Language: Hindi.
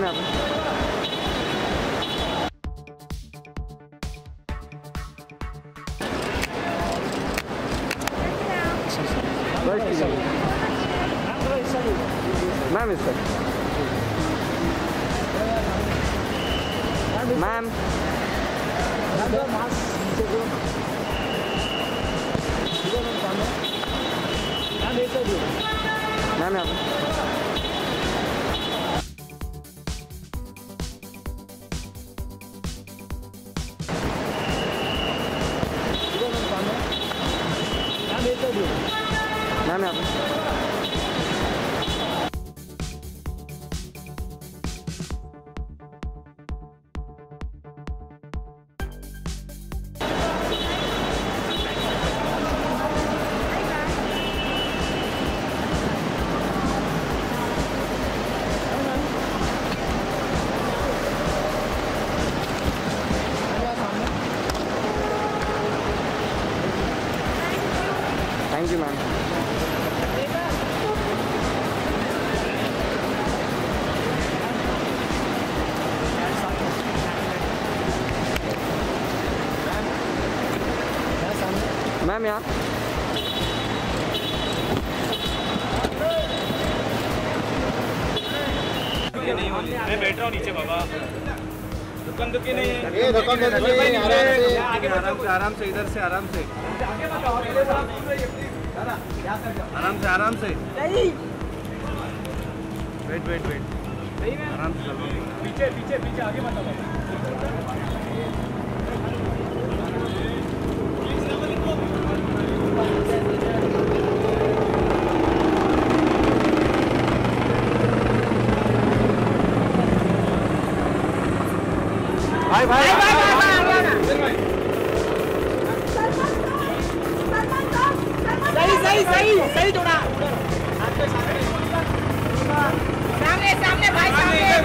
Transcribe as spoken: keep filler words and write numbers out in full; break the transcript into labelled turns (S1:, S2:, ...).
S1: मैम यहाँ पे। मैम इस सर मैम मैम यहाँ पे। मैम यहाँ पे। Thank you ma'am. मैम यहाँ
S2: मैं बैठ रहा हूँ नीचे बाबा। दुकान दुकी नहीं है।
S3: ये दुकान दे दीजिए
S2: आराम से आराम से इधर से आराम से आराम से आराम से वेट वेट वेट आराम से पीछे पीछे पीछे आगे मत
S1: भाई भाई
S4: सही सही सही सही जोड़ा सामने सामने भाई सामने